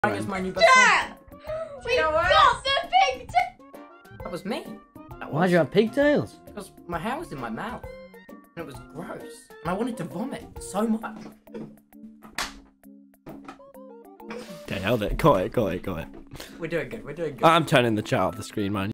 I guess my new best friend. We got the pigtails! That was me. Why'd you have pigtails? Because my hair was in my mouth. And it was gross. And I wanted to vomit so much. Okay, held it. Got it. We're doing good. I'm turning the chat off the screen, man.